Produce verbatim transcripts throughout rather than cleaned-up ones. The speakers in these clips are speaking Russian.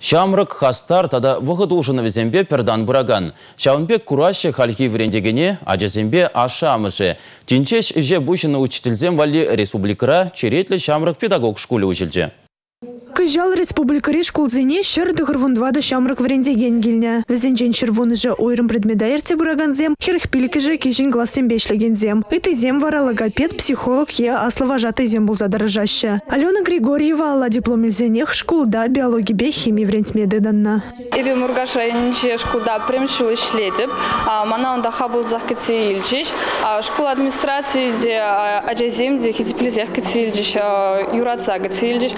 Шамрык хастар тада вғыд ужыны візембе пердан бұраган. Шаунбек курашы халхи врендегене, ажазембе аша амышы. Тинчеш же бушыны учительзем вали республикара черетлі шамрык педагог школы училже. Кыжал республикари школзене шырды гырвундвады шамрык врендеген гильня. Візенжен шырвуны же ойрым предмеда ерте бураганзем, хирхпилікі же кежін гласым бешлегензем. Эти зем вара логопед, психолог е аслова жатый зем был задарожаща. Алена Григорьева алла диплом илзенех школда биологии бе химии врендмеды данна. Эбе мургаша енче школда премшу ишлетіп, мана онда хабыл захкеце илчиш, школа администрации де аджазем де хизиплизех кеце илчиш, юраца кеце илчиш.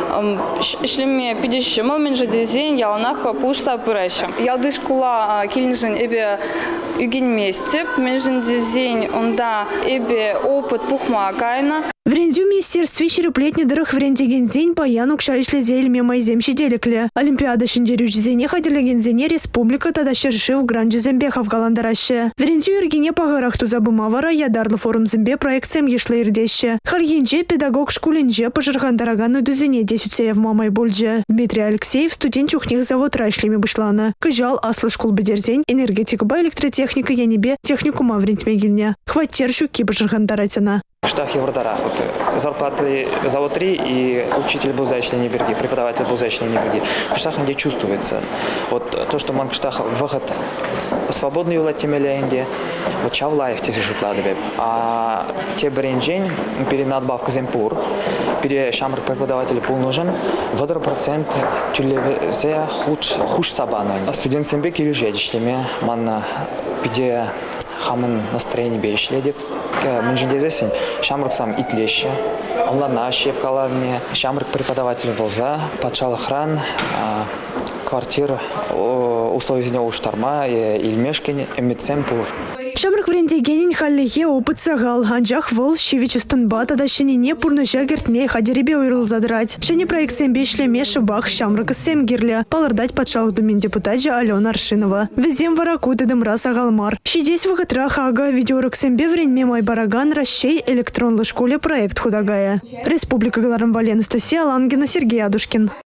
Шлеме пидиш момент же дизайн я унах пушта пыраща. Ялды школа килнжен эбе югин местеп, менжен дизайн онда эбе опыт пухма кайна. В Рензю министерстве череплетни дырых врендеген зень паяну кшайшле зельме майзем щеделекле. Олимпиада шиндерюч зене ходилеген зене республика тада шершив гранджи зембехов галандараще. В Рензю иргине пагарах тузабымавара ядарлы форум зембе проекциям ешле ирдеще. Харьенже педагог шкулинже пожиргандарагану дузене десюцеев мамай больже. Дмитрий Алексеев студент чухних завод райшлеми бушлана. Кыжал аслы школ бедерзень энергетика ба электротехника янебе техникума врендмегильня. Хватер щуки пожиргандаратина. Штах Евродара. Вот зарплаты завод три и учитель был зайчный неберги, преподаватель был зайчный неберги. В штах где чувствуется. Вот то, что манк штах выход свободный улад темеляенде, вот чавлаев те жутладыве. А те бренджень перед надбавкой земпур, перед шамр преподаватель был нужен, водор процент тюлезе хуш хуш сабаной. А студент сембе кирижедишлеме манна пиде хамын настроение бейшледеп. Менжендезесен шамрык сам итлеще, онларна шепкаларне, шамрык преподаватель волза, патшал охран, квартира, условия из него уштарма, ильмешкин, эмицемпур. Шамрык врендегенин халлихе опыт сагал, анжах вол щевичестон бата да шенине пурныша гертмей хадеребе уйрыл задрать. Шени проект сембе шлеме шыбах шамрык сем гирля, палырдать патшалық думен депутатжа Алена Аршинова. Везем варакуты дымра сагалмар. Щидесь выготра хага видеорок сембе вренме май бараган расщей электронлы школе проект худагая. Республика Галарамвали Анастасия Лангина, Сергей Адушкин.